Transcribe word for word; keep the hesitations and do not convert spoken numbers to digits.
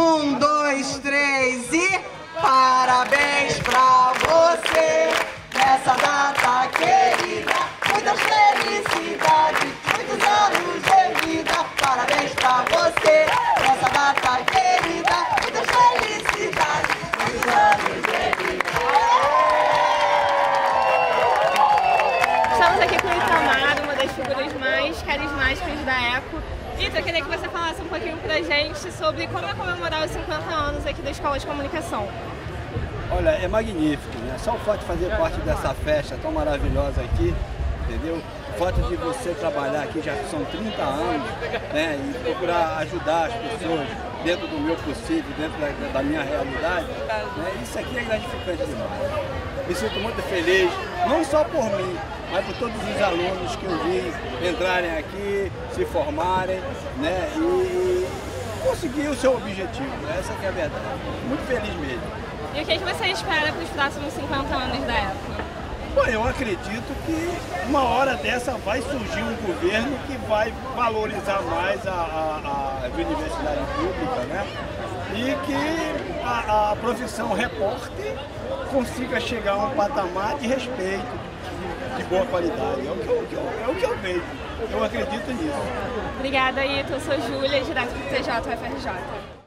Um, dois, três e... Parabéns pra você nessa data querida. Muitas felicidades, muitos anos de vida. Parabéns pra você nessa data querida. Muitas felicidades, muitos anos de vida. Estamos aqui com o Itamar, uma das figuras mais carismáticas da ECO. Ita, eu queria que você falasse um pouquinho pra gente sobre como é comemorar os cinquenta anos aqui da Escola de Comunicação. Olha, é magnífico, né? Só o fato de fazer parte dessa festa tão maravilhosa aqui, entendeu? O fato de você trabalhar aqui já são trinta anos, né? E procurar ajudar as pessoas dentro do meu possível, dentro da, da minha realidade, né? Isso aqui é gratificante demais. Me sinto muito feliz, não só por mim, mas por todos os alunos que eu vi entrarem aqui, se formarem, né? E conseguir o seu objetivo, essa que é a verdade. Muito feliz mesmo. E o que, é que você espera para os próximos cinquenta anos da ECO? Bom, eu acredito que uma hora dessa vai surgir um governo que vai valorizar mais a, a, a universidade pública, né? E que a, a profissão repórter consiga chegar a um patamar de respeito, de, de boa qualidade. É o, que eu, que eu, é o que eu vejo. Eu acredito nisso. Obrigada, Ita. Eu sou Júlia, direto do T J U F R J.